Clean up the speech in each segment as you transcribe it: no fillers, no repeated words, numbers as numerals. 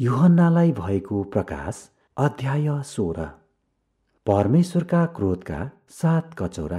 यूहन्नालाई भएको प्रकाश अध्याय 16। परमेश्वरका क्रोधका 7 कचौरा।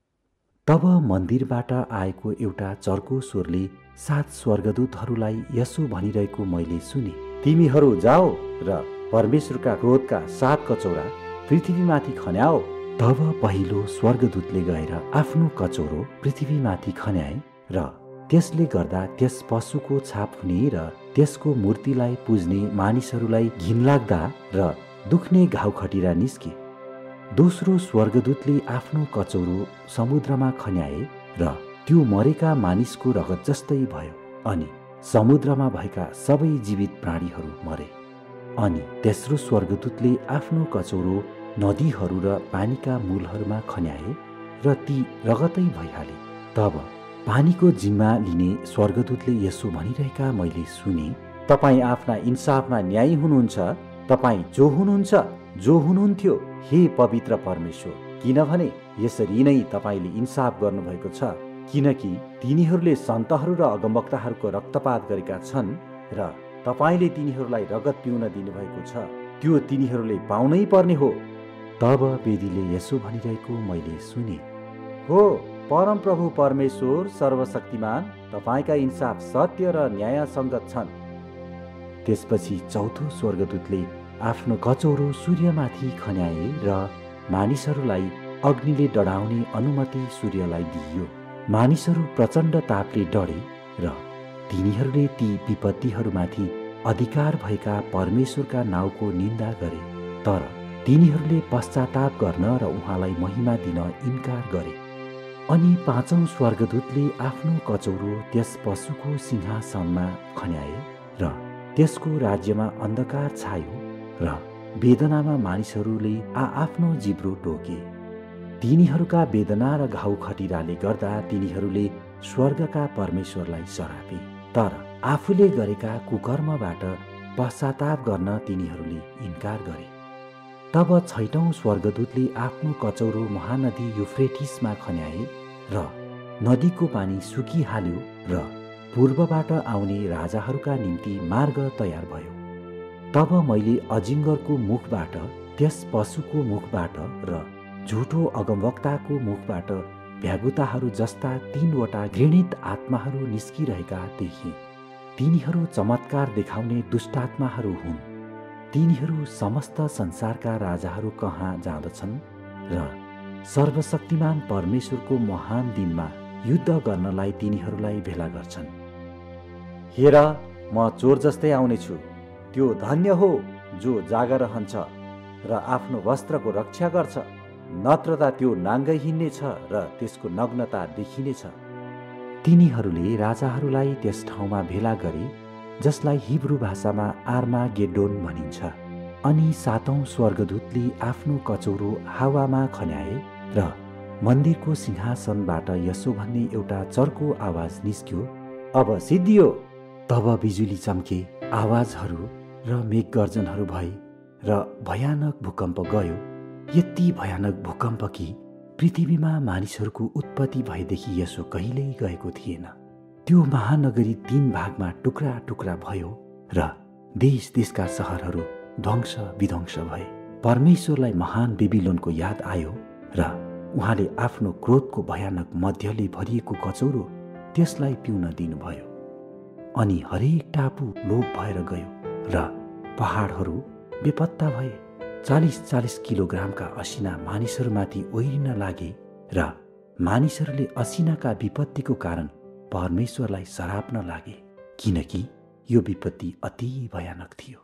तब मन्दिरबाट आएको एउटा चर्को स्वरले 7 स्वर्गदूतहरूलाई यसो भनिरहेको मैले सुने, तिमीहरू जाओ र परमेश्वरका क्रोधका 7 कचौरा पृथ्वीमाथि खन्याओ। तब पहिलो स्वर्गदूतले गएर आफ्नो कचौरो पृथ्वीमाथि खन्याए र त्यसले गर्दा त्यस पशुको छाप हुने र त्यसको मूर्तिलाई पुज्ने मानिसहरूलाई घिनलाग्दा र दुख्ने घाउ खटिरा निस्के। दोस्रो स्वर्गदूतले आफ्नो कचौरो समुद्रमा खन्याए र त्यो मरेका मानिसको रगत जस्तै भयो, अनि समुद्रमा भएका सबै जीवित प्राणीहरू मरे। अनि तेस्रो स्वर्गदूतले आफ्नो कचौरो नदीहरू र पानीका मूलहरूमा खन्याए र ती रगतै भइहाले। तब पानीको जिम्मा लिने स्वर्गदूतले यसो भनिरहेका मैले सुने, तपाईँ आफ्ना इन्साफमा न्यायी हुनुहुन्छ। तपाईँ जो हुनुहुन्थ्यो हे पवित्र परमेश्वर, किनभने यसरी नै तपाईँले इन्साफ गर्नुभएको छ। किनकि तिनीहरूले सन्तहरू र अगमवक्ताहरूको रक्तपात गरेका छन् र तपाईँले तिनीहरूलाई रगत पिउन दिनुभएको छ, त्यो तिनीहरूले पाउनै पर्ने हो। तब वेदीले यसो भनिरहेको मैले सुने, हो परमप्रभु परमेश्वर सर्वशक्तिमान, तपाईँका इन्साफ सत्य र न्यायसङ्गत छन्। त्यसपछि चौथो स्वर्गदूतले आफ्नो कचौरो सूर्यमाथि खन्याए र मानिसहरूलाई अग्निले डढाउने अनुमति सूर्यलाई दिइयो। मानिसहरू प्रचण्ड तापले डढे र तिनीहरूले ती विपत्तिहरूमाथि अधिकार भएका परमेश्वरका नाउँको निन्दा गरे, तर तिनीहरूले पश्चाताप गर्न र उहाँलाई महिमा दिन इन्कार गरे। अनि पाँचौं स्वर्गदूतले आफ्नो कचौरो त्यस पशुको सिंहासनमा खन्याए र त्यसको राज्यमा अन्धकार छायो र वेदनामा मानिसहरूले आफ्नो जिब्रो टोके। तिनीहरूका वेदना र घाउ खटिराले गर्दा तिनीहरूले स्वर्गका परमेश्वरलाई सरापे, तर आफूले गरेका कुकर्मबाट पश्चाताप गर्न तिनीहरूले इन्कार गरे। तब छैटौं स्वर्गदूतले आफ्नो कचौरो महानदी युफ्रेटिसमा खन्याए र नदीको पानी सुकिहाल्यो र पूर्वबाट आउने राजाहरूका निम्ति मार्ग तयार भयो। तब मैले अजिङ्गरको मुखबाट, त्यस पशुको मुखबाट र झुटो अगमवक्ताको मुखबाट भ्यागुताहरू जस्ता 3वटा घृणित आत्माहरू निस्किरहेका देखेँ। तिनीहरू चमत्कार देखाउने दुष्टात्माहरू हुन्। तिनीहरू समस्त संसारका राजाहरू कहाँ जाँदछन् र सर्वशक्तिमान परमेश्वरको महान दिनमा युद्ध गर्नलाई तिनीहरूलाई भेला गर्छन्। हेर, म चोर जस्तै आउनेछु। त्यो धन्य हो जो जागर रहन्छ र आफ्नो वस्त्रको रक्षा गर्छ, नत्र त त्यो नाङ्गै हिँड्नेछ र त्यसको नग्नता देखिनेछ। तिनीहरूले राजाहरूलाई त्यस ठाउँमा भेला गरे जसलाई हिब्रू भाषामा आर्मागेड्डोन भनिन्छ। अनि 7औं स्वर्गदूतले आफ्नो कचौरो हावामा खन्याए र मन्दिरको सिंहासनबाट यसो भन्ने एउटा चर्को आवाज निस्क्यो, अब सिद्धियो। तब बिजुली चम्के, आवाजहरू र मेघगर्जनहरू भए र भयानक भूकम्प गयो। यति भयानक भूकम्प कि पृथ्वीमा मानिसहरूको उत्पत्ति भएदेखि यसो कहिल्यै गएको थिएन। त्यो महानगरी 3 भागमा टुक्रा टुक्रा भयो र देश देशका सहरहरू ध्वंस विध्वंस भए। परमेश्वरलाई महान बेबिलोनको याद आयो र उहाँले आफ्नो क्रोधको भयानक मध्यले भरिएको कचौरो त्यसलाई पिउन दिनुभयो। अनि हरेक टापु लोप भएर गयो र पहाडहरू बेपत्ता भए। 40-40 किलोग्रामका असिना मानिसहरूमाथि ओइरिन लागे र मानिसहरूले असिनाका विपत्तिको कारण परमेश्वरलाई सराप्न लागे, किनकि यो विपत्ति अति भयानक थियो।